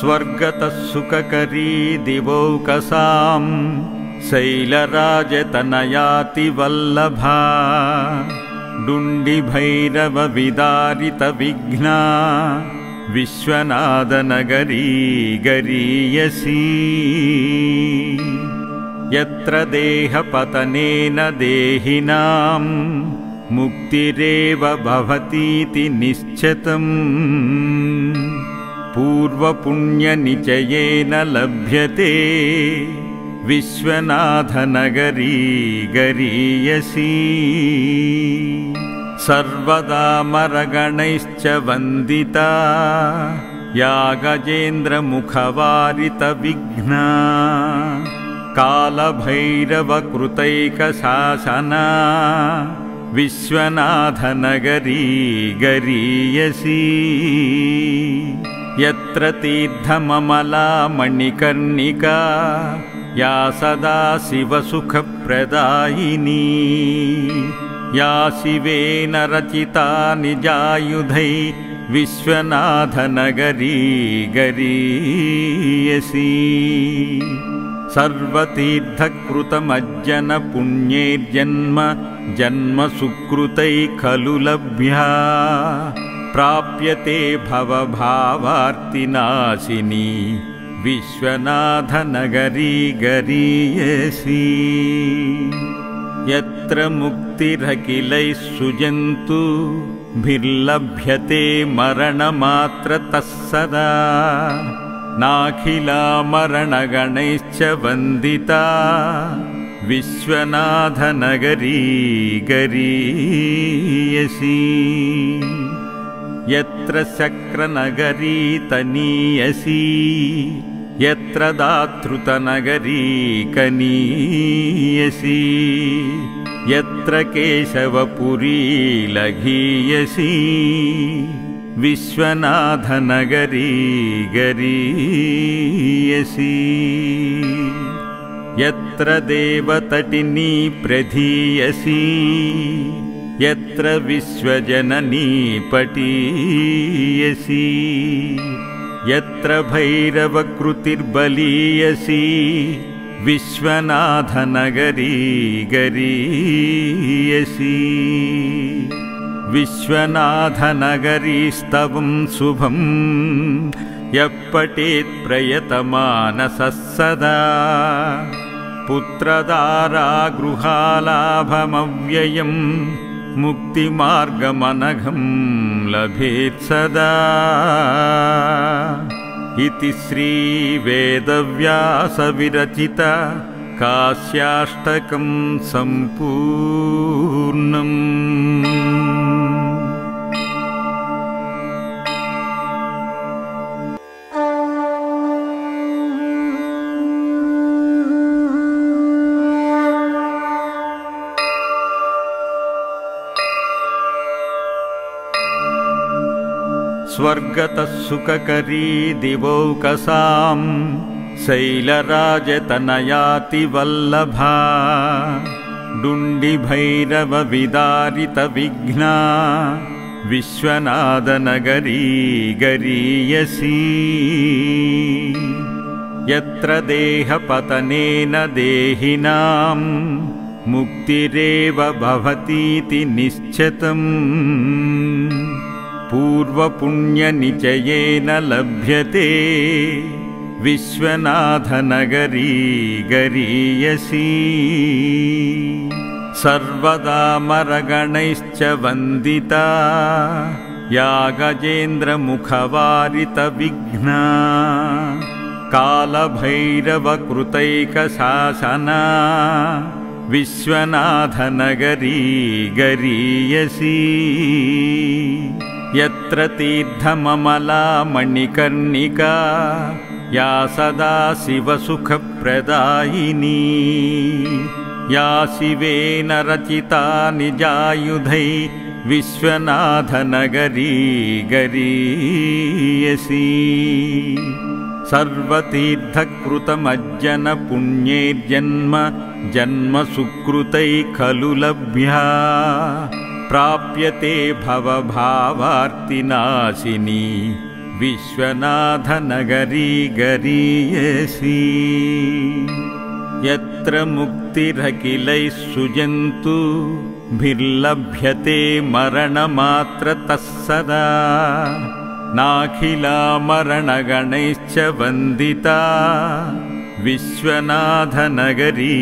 स्वर्गतः सुखकरी दिवौकसां शैलराजतनयाति वल्लभा डुण्डिभैरवविदारितविघ्ना विश्वनाथनगरी गरीयसी यत्र देहपतनेन देहिनां मुक्तिरेव भवतीति निश्चितम् पूर्वपुण्यनिचयेन लभ्यते विश्वनाथनगरी गरीयसी सर्वदामरगणैश्च वन्दिता या गजेन्द्रमुखवारितविघ्ना कालभैरवकृतैकशासना विश्वनाथनगरी गरीयसी यत्र तीर्थममला मणिकर्णिका या सदा शिवसुखप्रदायिनी या शिवेन रचिता निजायुधै विश्वनाथनगरी गरीयसी सर्वतीर्थकृतमज्जनपुण्यैर्जन्म जन्मसुकृतैः खलु लभ्या प्राप्यते भवभावार्तिनाशिनी विश्वनाथनगरी गरीयसी यत्र मुक्तिरखिलैः सुजन्तुभिर्लभ्यते मरणमात्रतः सदा नाखिलामरणगणैश्च वन्दिता विश्वनाथनगरी गरीयसी यत्र शक्रनगरी तनीयसी यत्र दातृतनगरी कनीयसी यत्र केशवपुरी लघीयसी विश्वनाथनगरी गरीयसी यत्र देवतटिनी प्रधीयसी यत्र विश्वजननी पटीयसी यत्र भैरवकृतिर्बलीयसी विश्वनाथनगरी गरीयसी विश्वनाथनगरीस्तवं शुभं यः पठेत् प्रयतमानसः सदा पुत्रदारागृहालाभमव्ययम् मुक्तिमार्गमनघं लभेत् सदा इति श्रीवेदव्यासविरचित काश्याष्टकं सम्पूर्णम्। स्वर्गतः सुखकरी दिवौकसां शैलराजतनयाति वल्लभा डुण्डिभैरवविदारितविघ्ना विश्वनाथनगरी गरीयसी यत्र देहपतनेन देहिनां मुक्तिरेव भवतीति निश्चितम् पूर्वपुण्यनिचयेन लभ्यते विश्वनाथनगरी गरीयसी सर्वदामरगणैश्च वन्दिता या गजेन्द्रमुखवारितविघ्ना कालभैरवकृतैकशासना विश्वनाथनगरी गरीयसी यत्र तीर्थममला मणिकर्णिका या सदा शिवसुखप्रदायिनी या शिवेन रचिता निजायुधै विश्वनाथनगरी गरीयसी सर्वतीर्थकृतमज्जनपुण्यैर्जन्म जन्मसुकृतैः खलु लभ्या प्राप्यते भवभावार्तिनाशिनी विश्वनाथनगरी गरीयसी यत्र मुक्तिरखिलैः सुजन्तुभिर्लभ्यते मरणमात्रतः सदा नाखिलामरणगणैश्च वन्दिता विश्वनाथनगरी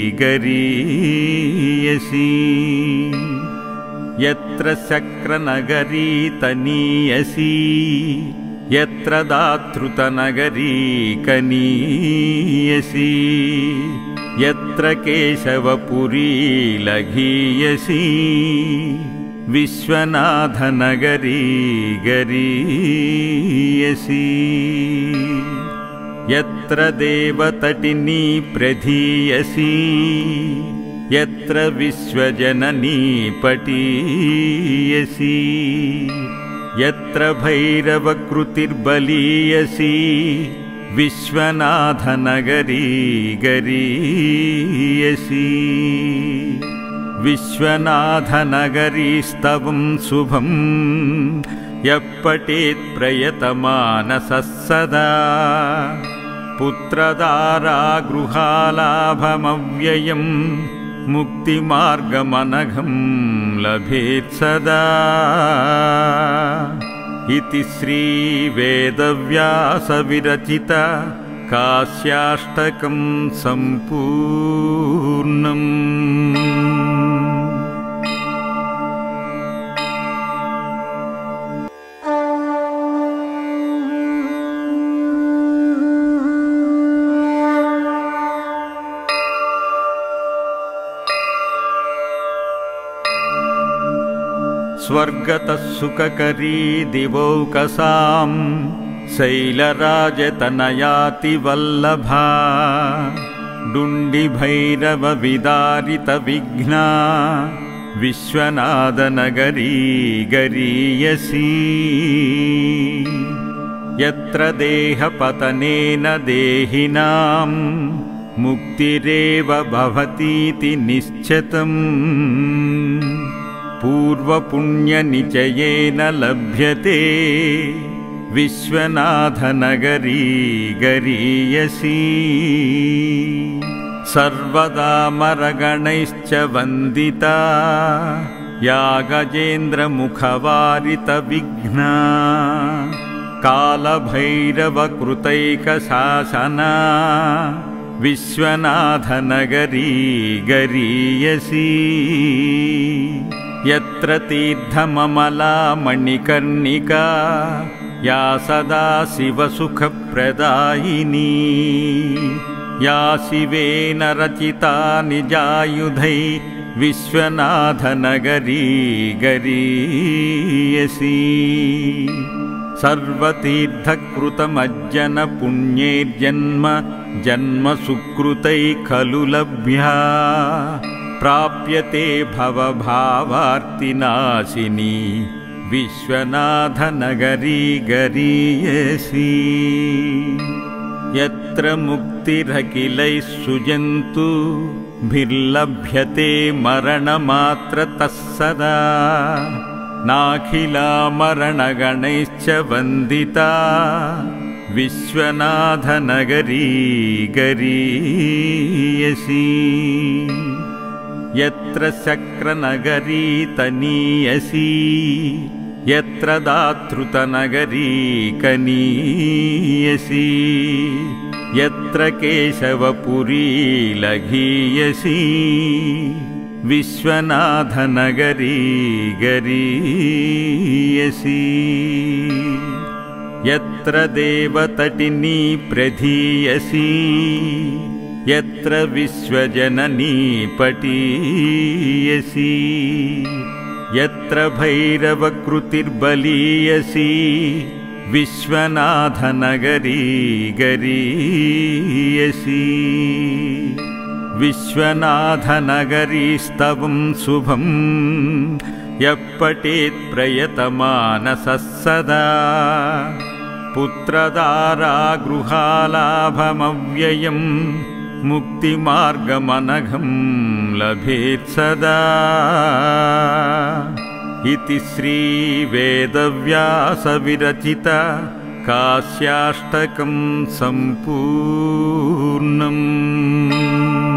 गरीयसी यत्र शक्रनगरी तनीयसी यत्र दातृतनगरी कनीयसी यत्र केशवपुरी लघीयसी विश्वनाथनगरी गरीयसी यत्र देवतटिनी प्रधीयसी यत्र विश्वजननी पटीयसी यत्र भैरवकृतिर्बलीयसी विश्वनाथनगरी गरीयसी विश्वनाथनगरीस्तवं शुभं यः पठेत् प्रयतमानसः सदा पुत्रदारागृहालाभमव्ययं मुक्तिमार्गमनघं लभेत् सदा इति श्रीवेदव्यासविरचित काश्याष्टकं सम्पूर्णम्। स्वर्गतः सुखकरी दिवौकसां शैलराजतनयातिवल्लभा डुण्डिभैरवविदारितविघ्ना विश्वनाथनगरी गरीयसी यत्र देहपतनेन देहिनां मुक्तिरेव भवतीति निश्चितम् पूर्वपुण्यनिचयेन लभ्यते विश्वनाथनगरी गरीयसी सर्वदामरगणैश्च वन्दिता या गजेन्द्रमुखवारितविघ्ना कालभैरवकृतैकशासना विश्वनाथनगरी गरीयसी यत्र तीर्थममला मणिकर्णिका या सदा शिवसुखप्रदायिनी या शिवेन रचिता निजायुधै विश्वनाथनगरी गरीयसी सर्वतीर्थकृतमज्जनपुण्यैर्जन्म जन्मसुकृतैः खलु लभ्या प्राप्यते भवभावार्तिनाशिनी विश्वनाथनगरी गरीयसी यत्र मुक्तिरखिलैः सुजन्तुभिर्लभ्यते मरणमात्रतः सदा नाखिलामरणगणैश्च वन्दिता विश्वनाथनगरी गरीयसी यत्र शक्रनगरी तनीयसी यत्र दातृतनगरी कनीयसी यत्र केशवपुरी लघीयसी विश्वनाथनगरी गरीयसी यत्र देवतटिनी प्रधीयसी यत्र विश्वजननी पटीयसी यत्र भैरवकृतिर्बलीयसी विश्वनाथनगरी गरीयसी विश्वनाथनगरीस्तवं शुभं यः पठेत् प्रयतमानसः सदा पुत्रदारागृहालाभमव्ययं मुक्तिमार्गमनघं लभेत् सदा इति श्रीवेदव्यासविरचित कास्याष्टकं सम्पूर्णम्।